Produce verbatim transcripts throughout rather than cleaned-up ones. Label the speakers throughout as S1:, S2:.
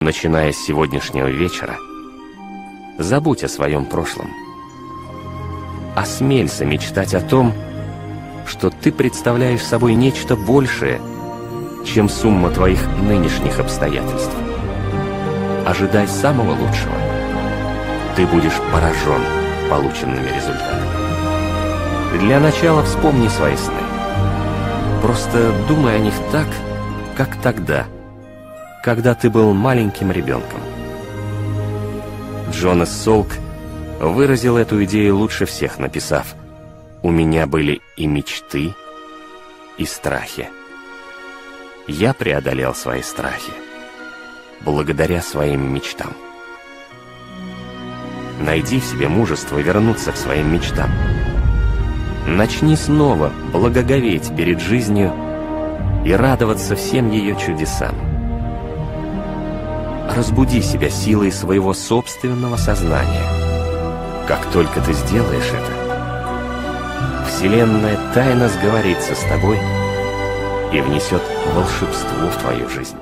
S1: Начиная с сегодняшнего вечера, забудь о своем прошлом. Осмелься мечтать о том, что ты представляешь собой нечто большее, чем сумма твоих нынешних обстоятельств. Ожидай самого лучшего. Ты будешь поражен полученными результатами. Для начала вспомни свои сны. Просто думай о них так, как тогда, когда ты был маленьким ребенком. Джонас Солк выразил эту идею лучше всех, написав: «У меня были и мечты, и страхи. Я преодолел свои страхи благодаря своим мечтам». Найди в себе мужество вернуться к своим мечтам. Начни снова благоговеть перед жизнью и радоваться всем ее чудесам. Разбуди себя силой своего собственного сознания. Как только ты сделаешь это, Вселенная тайно сговорится с тобой и внесет волшебство в твою жизнь.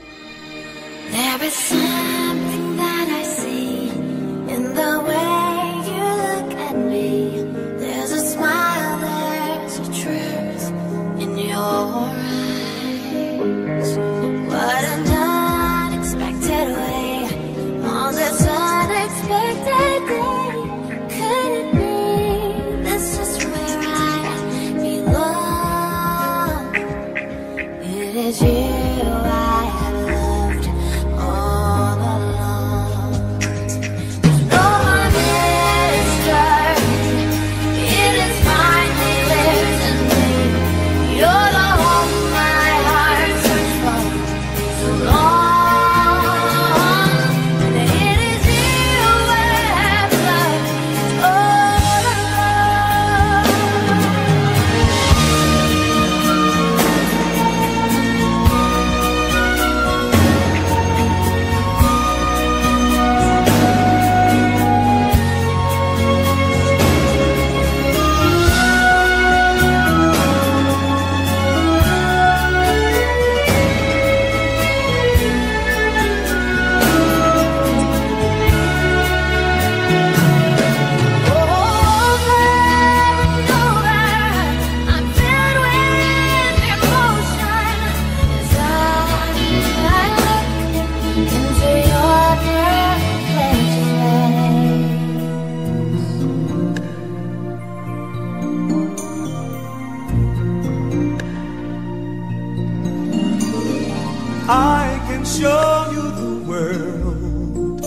S2: I can show you the world,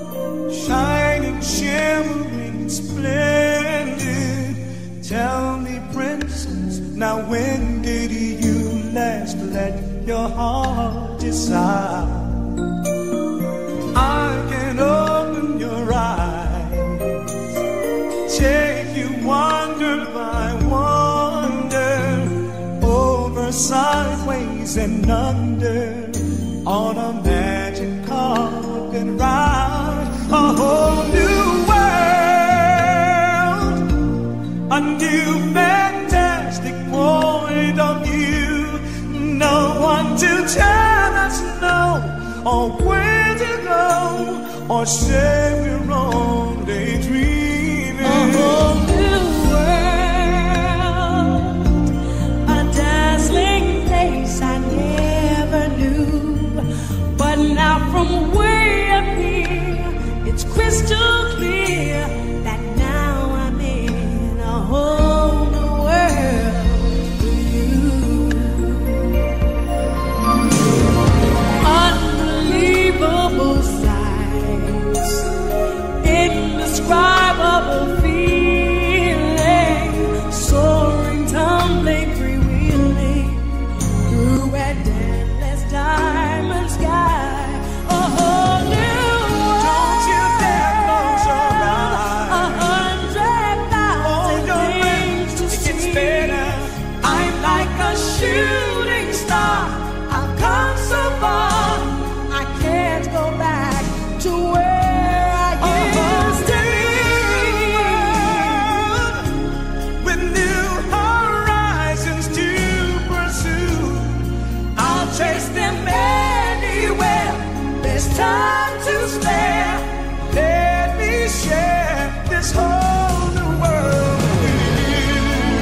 S2: shining, shimmering, splendid. Tell me, princess, now when did you last let your heart decide? I can open your eyes, take you wonder by wonder, over, sideways, and under, on a magic carpet ride, a whole new world, a new fantastic point of view. No one to tell us no, or where to go, or say we're only dreaming. A whole new world, a dazzling place I never knew. But now from way up here, it's crystal clear that now I'm in a whole new world with you. Unbelievable sights, indescribable feelings. time to spare. Let me share this whole new world with you.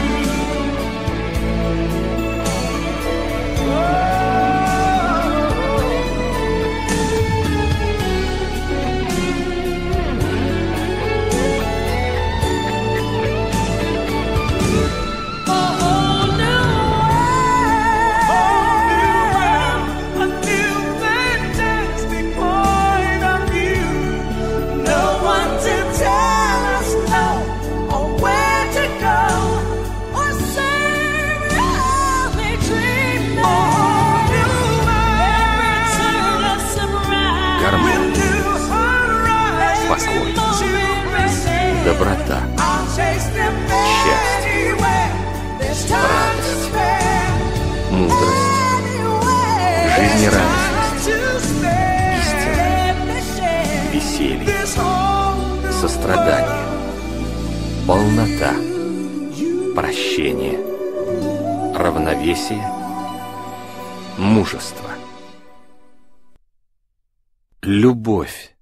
S1: Доброта, счастье, радость, мудрость, жизнерадостность, истина, веселье, сострадание, полнота, прощение, равновесие, мужество, любовь.